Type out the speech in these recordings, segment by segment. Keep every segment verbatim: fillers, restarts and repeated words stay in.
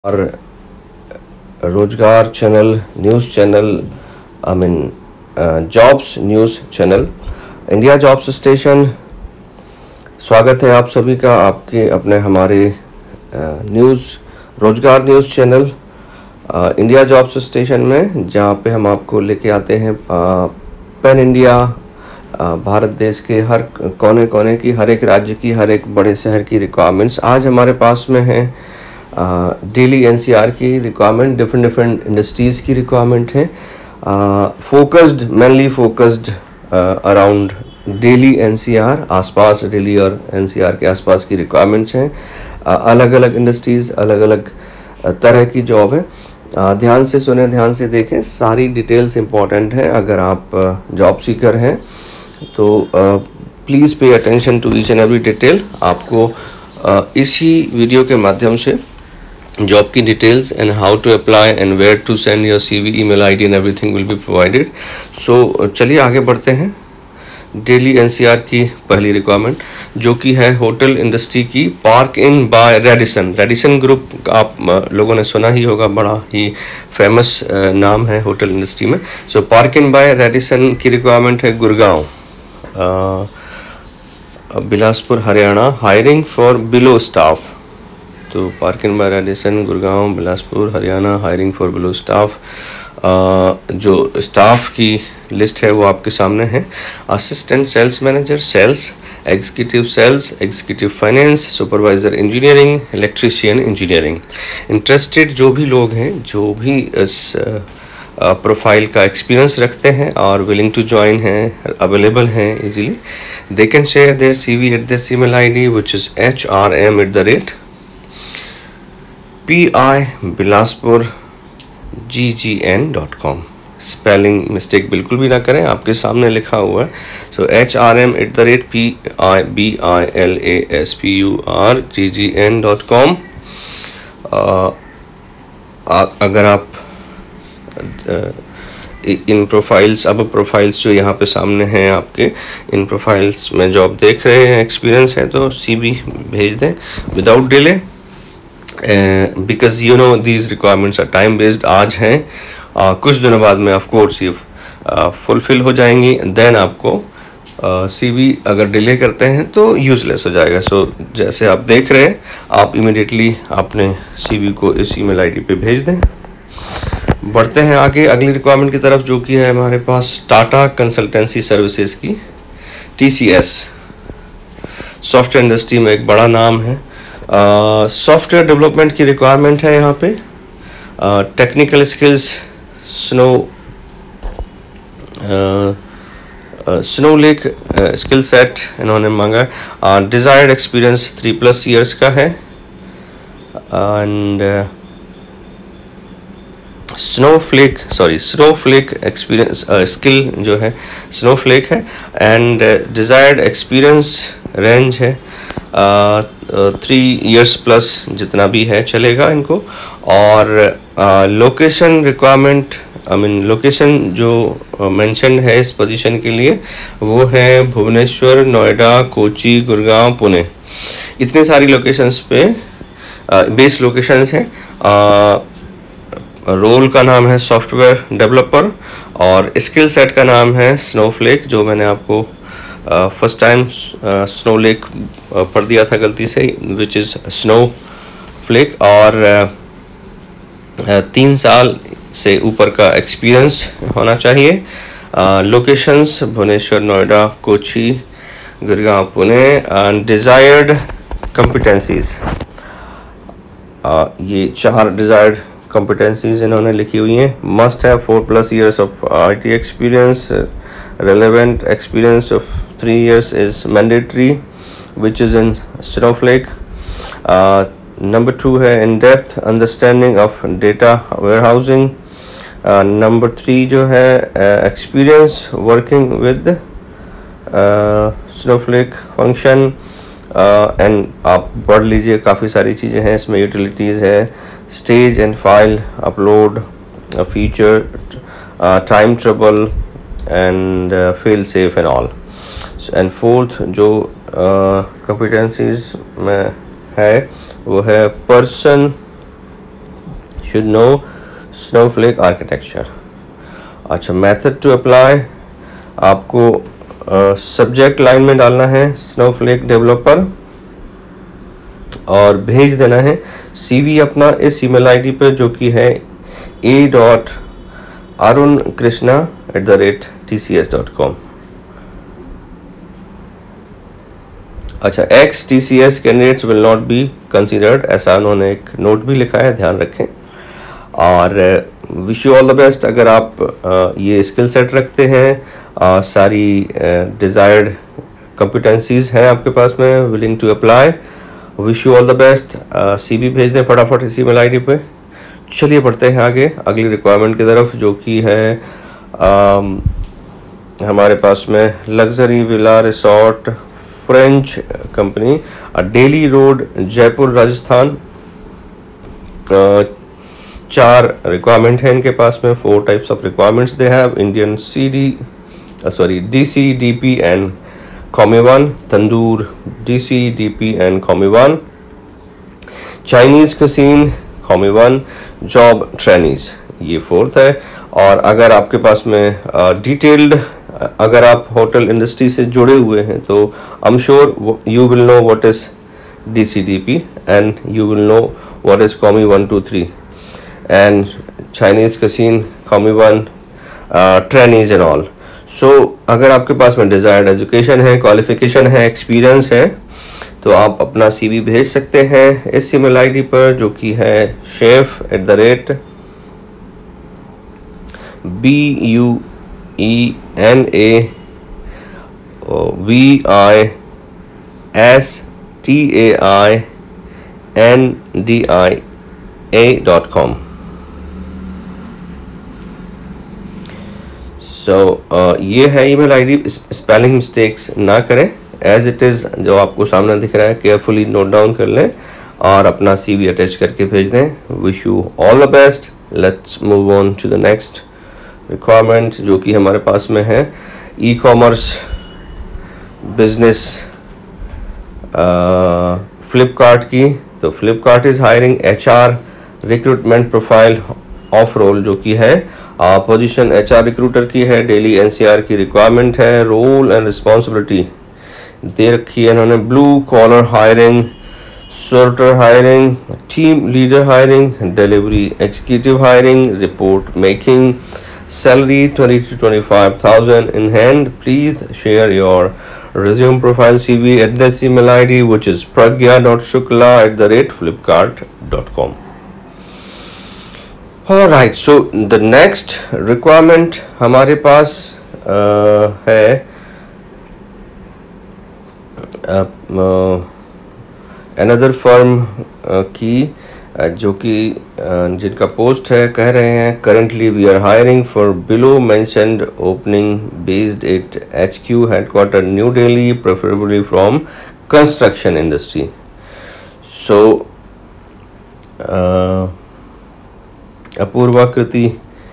और रोजगार channel, news channel, I mean jobs news channel, India jobs station. स्वागत है आप सभी का आपके अपने हमारे न्यूज़ रोजगार news channel India jobs station में, जहाँ पे हम आपको लेके आते हैं पैन इंडिया, भारत देश के हर कोने कोने की, हर एक राज्य की, हर एक बड़े शहर की रिक्वायरमेंट्स। आज हमारे पास में है डेली एनसीआर की रिक्वायरमेंट, डिफरेंट डिफरेंट इंडस्ट्रीज़ की रिक्वायरमेंट है, focused mainly focused around Delhi NCR, आसपास दिल्ली और एनसीआर के आसपास की रिक्वायरमेंट्स हैं। अलग अलग इंडस्ट्रीज़, अलग अलग तरह की जॉब है। uh, ध्यान से सुने, ध्यान से देखें, सारी डिटेल्स इंपॉर्टेंट हैं। अगर आप जॉब uh, सीकर हैं तो please pay attention to each and every detail. आपको uh, इसी वीडियो के माध्यम से जॉब की details and how to apply and where to send your CV, email ID and everything will be provided. So चलिए आगे बढ़ते हैं। डेली एनसीआर की पहली रिक्वायरमेंट जो कि है होटल इंडस्ट्री की, Park Inn by Radisson. Radisson group आप लोगों ने सुना ही होगा, बड़ा ही फेमस नाम है होटल इंडस्ट्री में। So Park Inn by Radisson की रिक्वायरमेंट है Gurgaon, Bilaspur, Haryana. Hiring for below staff. तो Park Inn by Radisson Gurgaon, Bilaspur, Haryana. Hiring for below staff. जो स्टाफ की लिस्ट है वो आपके सामने है। Assistant sales manager sales, executive sales, executive finance, supervisor engineering, electrician engineering. Interested जो भी लोग हैं, जो भी इस प्रोफाइल का एक्सपीरियंस रखते हैं और विलिंग टू ज्वाइन हैं, अवेलेबल हैं easily, they can share their CV at this email ID which is H R M at the rate P I Bilaspur G G N dot com. Spelling mistake बिल्कुल भी ना करें, आपके सामने लिखा हुआ है। So H R M at the rate P I B I L A S P U R G G N dot com. अगर आप इन प्रोफाइल्स, अब प्रोफाइल्स जो यहाँ पे सामने हैं आपके, इन प्रोफाइल्स में जॉब देख रहे हैं, एक्सपीरियंस है, तो सीवी भेज दें without delay, because you know these requirements are time based. आज हैं, uh, कुछ दिनों बाद में ऑफ कोर्स ये फुलफिल हो जाएंगी। देन आपको सीवी uh, अगर डिले करते हैं तो यूजलेस हो जाएगा। सो so, जैसे आप देख रहे हैं, आप इमिडिएटली अपने सीवी को इस ईमेल आईडी पे भेज दें। बढ़ते हैं आगे अगली रिक्वायरमेंट की तरफ, जो कि है हमारे पास टाटा कंसल्टेंसी सर्विसेज की, टीसीएस। सॉफ्टवेयर इंडस्ट्री में एक बड़ा नाम है। सॉफ्टवेयर uh, डेवलपमेंट की रिक्वायरमेंट है यहाँ पे। Technical skills, snow snow lake skill set इन्होंने मांगा। Desired experience three plus years का है, and snowflake sorry snowflake experience skill जो है स्नोफ्लेक है, एंड डिजायर्ड एक्सपीरियंस रेंज है थ्री इयर्स प्लस, जितना भी है चलेगा इनको। और location requirement, I mean location जो मेंशन uh, है इस पोजीशन के लिए वो है भुवनेश्वर, नोएडा, कोची, गुड़गांव, पुणे। इतनी सारी लोकेशंस पे बेस uh, लोकेशंस हैं। रोल uh, का नाम है सॉफ्टवेयर डेवलपर और स्किल सेट का नाम है स्नोफ्लेक, जो मैंने आपको फर्स्ट टाइम स्नो लेक पढ़ दिया था गलती से, विच इज़ स्नो फ्लेक। और uh, uh, तीन साल से ऊपर का एक्सपीरियंस होना चाहिए। Locations Bhubaneswar, Noida, Kochi, Gurgaon, Pune. And desired competencies, ये चार डिज़ायर्ड कॉम्पिटेंसीज इन्होंने लिखी हुई हैं। Must have four plus years of I T experience, relevant experience of three years is mandatory, which is in Snowflake. Uh, number two है in depth understanding of data warehousing. uh, number three जो है uh, experience working with uh, Snowflake function, uh, and आप पढ़ लीजिए, काफ़ी सारी चीज़ें हैं इसमें। utilities है, stage and file upload, uh, feature, uh, time trouble and uh, fail safe and all. And fourth जो competencies में है वो है person should know snowflake architecture. अच्छा, मेथड टू अप्लाई, आपको सब्जेक्ट uh, लाइन में डालना है स्नोफ्लेक डेवलपर और भेज देना है सीवी अपना इस ईमेल आईडी पर जो कि है A dot Arun Krishna at the rate T C S dot com. अच्छा, ex T C S candidates will not be considered, ऐसा उन्होंने एक नोट भी लिखा है, ध्यान रखें। और wish you all the best. अगर आप uh, ये स्किल सेट रखते हैं, uh, सारी डिज़ायर्ड कंपिटेंसीज हैं आपके पास में, willing to apply, wish you all the best. CV भेज दें फटाफट इसी मेल आईडी पे। चलिए बढ़ते हैं आगे अगली रिक्वायरमेंट की तरफ, जो कि है uh, हमारे पास में luxury villa resort French company, Delhi road, Jaipur, Rajasthan. uh, चार रिक्वायरमेंट है इनके पास में, four types of requirements they have, Indian C D sorry D C D P and commis one, tandoor, D C D P and commis one, Chinese cuisine, commis one, job trainees, ये fourth है। और अगर आपके पास में डिटेल्ड uh, अगर आप होटल इंडस्ट्री से जुड़े हुए हैं तो I am sure you will know what is D C D P and you will know what is commis one two three and Chinese cuisine, Komiwan, uh, trainees and all. So अगर आपके पास में desired education है, qualification है, experience है, तो आप अपना सीवी भेज सकते हैं इस ईमेल आईडी पर जो कि है chef at the rate B U E N A V I S T A I N D I A dot com. So ये है ईमेल आईडी, स्पेलिंग मिस्टेक्स ना करें, एज इट इज़ जो आपको सामने दिख रहा है केयरफुली नोट डाउन कर लें और अपना सीवी अटैच करके भेज दें। Wish you all the best. Let's move on to the next requirement जो कि हमारे पास में है ई कॉमर्स बिजनेस फ्लिपकार्ट की। तो Flipkart is hiring H R recruitment profile of role जो कि है पोजीशन एच आर रिक्रूटर की है, डेली एन सी आर की रिक्वायरमेंट है। रोल एंड रिस्पॉन्सिबिलिटी दे रखी है इन्होंने, blue collar hiring, sorter hiring, team leader hiring, delivery executive hiring, report making, salary twenty two twenty five thousand in hand. Please share your resume profile C V at this email I D which is pragya dot shukla at the rate flipkart dot com. All right, so the next requirement हमारे पास uh, है uh, uh, another firm uh, की uh, जो कि uh, जिनका post है, कह रहे हैं currently we are hiring for below mentioned opening based at H Q headquarter New Delhi, preferably from construction industry. So uh, Apurvakriti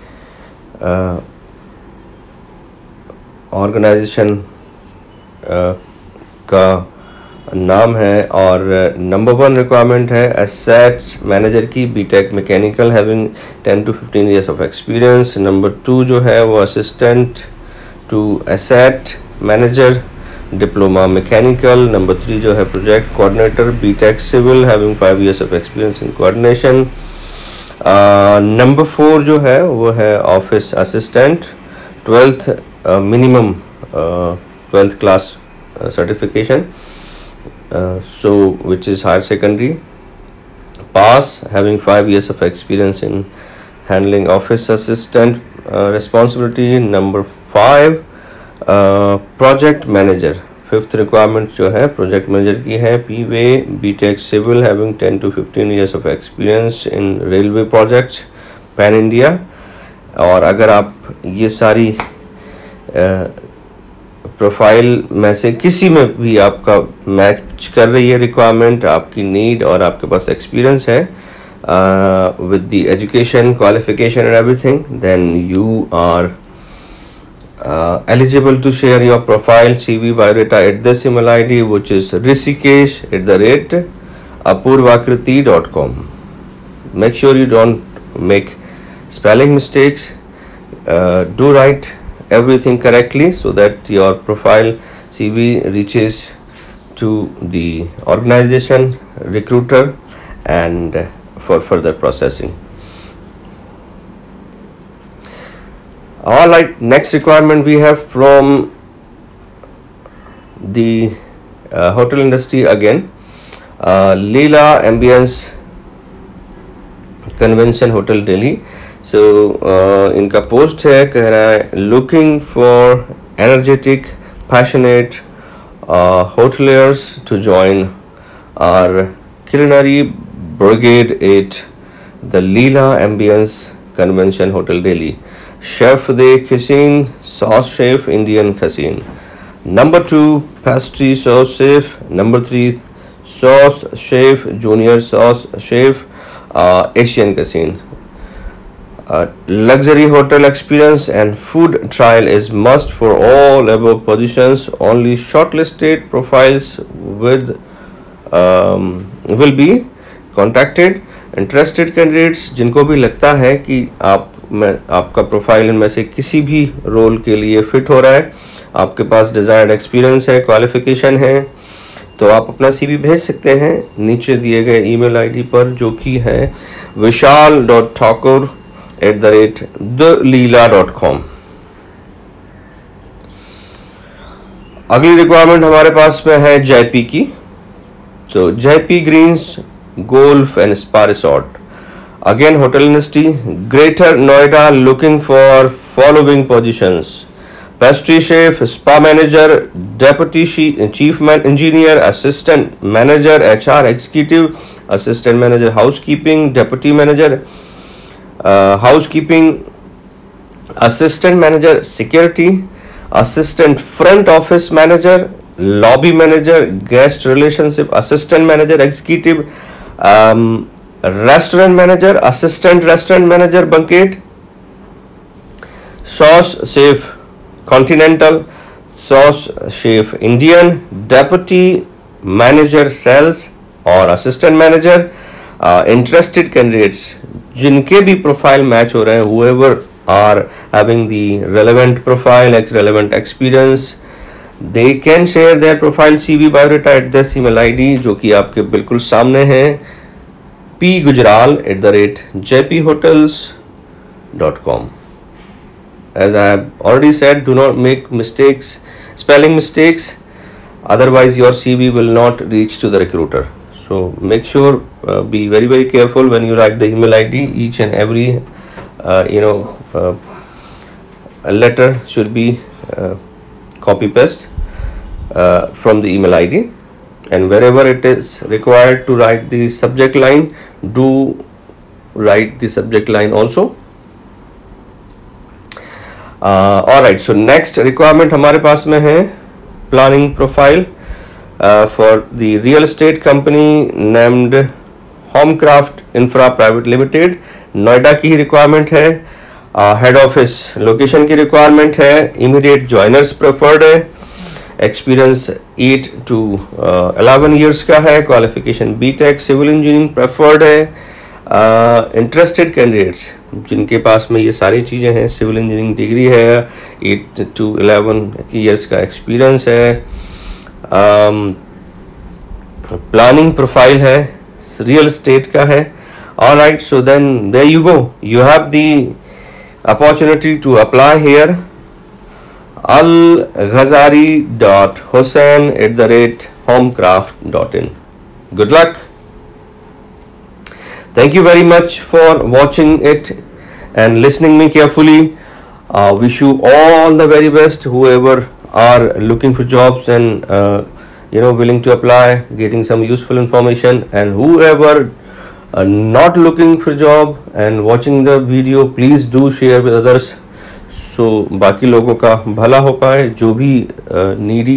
organisation uh, का नाम है और नंबर वन रिक्वायरमेंट है एसेट्स मैनेजर की, BTech mechanical having ten to fifteen years of experience. Number two जो है वो assistant to asset manager, diploma mechanical. Number three जो है project coordinator, BTech civil having five years of experience in coordination. Number four जो है वो है office assistant, twelfth minimum twelfth class certification, so which is higher secondary pass, having five years of experience in handling office assistant uh, responsibility. Number five uh, project manager, fifth requirement जो है project manager की है, P W A, B.Tech civil having ten to fifteen years of experience in railway projects pan India। और अगर आप ये सारी uh, profile में से किसी में भी आपका मैच कर रही है रिक्वायरमेंट, आपकी नीड और आपके पास एक्सपीरियंस है with the education qualification and everything, then you are eligible to share your profile C V biodata at this email I D which is rishikesh at the rate apurvakriti dot com. Make sure you don't make spelling mistakes. Uh, do write everything correctly so that your profile C V reaches to the organization, recruiter, and for further processing. All right, next requirement we have from the uh, hotel industry again. uh, Leela Ambience Convention Hotel Delhi. So uh, इनका post है, कह रहा है looking for energetic, passionate uh, hoteliers to join our culinary brigade at the Leela Ambience Convention Hotel Delhi. Chef de cuisine, sauce chef, Indian cuisine. Number two, pastry sauce chef. Number three, sauce chef, junior sauce chef, uh, Asian cuisine. Uh, luxury hotel experience and food trial is must for all above positions. Only shortlisted profiles with um, will be contacted. Interested candidates जिनको भी लगता है कि आप में आपका profile इनमें से किसी भी रोल के लिए फिट हो रहा है, आपके पास डिजायर्ड एक्सपीरियंस है, क्वालिफिकेशन है, तो आप अपना सीवी भेज सकते हैं नीचे दिए गए ईमेल आईडी पर, जो कि है Vishal dot Thakur at the rate the Leela dot com. अगली रिक्वायरमेंट हमारे पास में है जेपी की। तो JP greens golf and spa resort, again hotel industry, Greater Noida, looking for following positions: pastry chef, spa manager, deputy chief engineer, assistant manager, H R executive, assistant manager housekeeping, deputy manager uh, housekeeping, assistant manager security, assistant front office manager, lobby manager, guest relationship assistant manager executive, um, restaurant manager, assistant restaurant manager banquet, sauce chef continental, sauce chef Indian, deputy manager sales और assistant manager. uh, interested candidates जिनके भी profile match हो रहे हैं, whoever are having the relevant profile, ex relevant experience, they can share their profile C V biodata at this email I D जो कि आपके बिल्कुल सामने है, p gujral at the rate j p hotels dot com. As I have already said, do not make mistakes, spelling mistakes, otherwise your C V will not reach to the recruiter. So make sure, uh, be very very careful when you write the email I D. Each and every uh, you know uh, a letter should be uh, copy paste uh, from the email I D, and wherever it is required to write the subject line, do write the subject line also. uh, all right, so next requirement हमारे पास में है planning profile uh, for the real estate company named Homecraft Infra Private Limited. Noida की ही requirement है, head office location की requirement है, immediate joiners preferred है, experience eight to eleven years का है, qualification BTech civil engineering preferred है, interested uh, candidates जिनके पास में ये सारी चीज़ें हैं, सिविल इंजीनियरिंग डिग्री है, एट टू इलेवन ईयर्स का एक्सपीरियंस है, प्लानिंग um, प्रोफाइल है, रियल एस्टेट का है. All right, so then there you go, you have the opportunity to apply here. al ghazari dot hussain at the rate homecraft dot in. Good luck. Thank you very much for watching it and listening me carefully. Uh, wish you all the very best, whoever are looking for jobs and uh, you know willing to apply, getting some useful information, and whoever uh, not looking for job and watching the video, please do share with others, so बाकी लोगों का भला हो पाए, जो भी needy